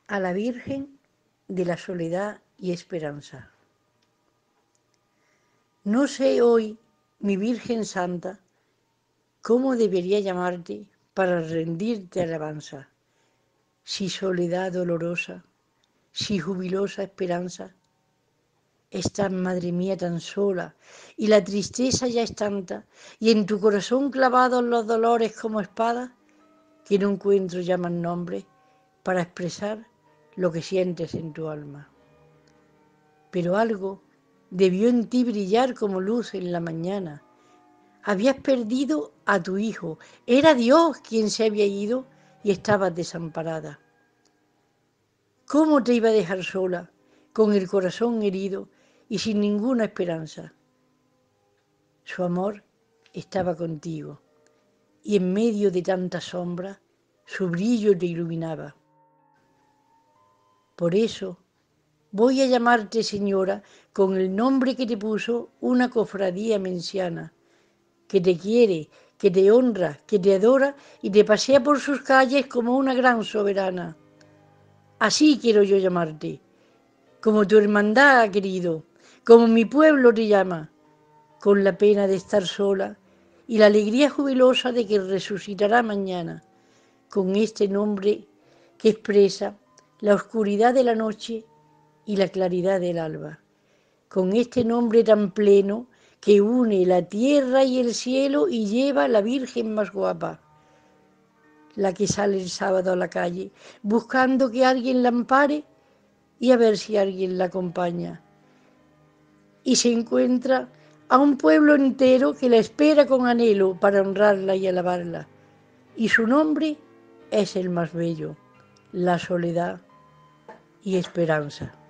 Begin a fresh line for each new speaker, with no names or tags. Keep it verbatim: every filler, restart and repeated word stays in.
a la Virgen de la Soledad y Esperanza. No sé hoy, mi Virgen Santa, cómo debería llamarte para rendirte alabanza, si soledad dolorosa, si jubilosa esperanza. Estás, madre mía, tan sola, y la tristeza ya es tanta, y en tu corazón clavados los dolores como espadas, que no encuentro ya más nombre para expresar lo que sientes en tu alma. Pero algo debió en ti brillar como luz en la mañana. Habías perdido a tu hijo, era Dios quien se había ido y estabas desamparada. ¿Cómo te iba a dejar sola, con el corazón herido y sin ninguna esperanza? Su amor estaba contigo, y en medio de tanta sombra, su brillo te iluminaba. Por eso voy a llamarte señora con el nombre que te puso una cofradía menciana, que te quiere, que te honra, que te adora y te pasea por sus calles como una gran soberana. Así quiero yo llamarte, como tu hermandad ha querido, como mi pueblo te llama, con la pena de estar sola y la alegría jubilosa de que resucitará mañana, con este nombre que expresa la oscuridad de la noche y la claridad del alba, con este nombre tan pleno que une la tierra y el cielo y lleva a la Virgen más guapa, la que sale el sábado a la calle, buscando que alguien la ampare y a ver si alguien la acompaña. Y se encuentra a un pueblo entero que la espera con anhelo para honrarla y alabarla. Y su nombre es el más bello, la soledad y esperanza.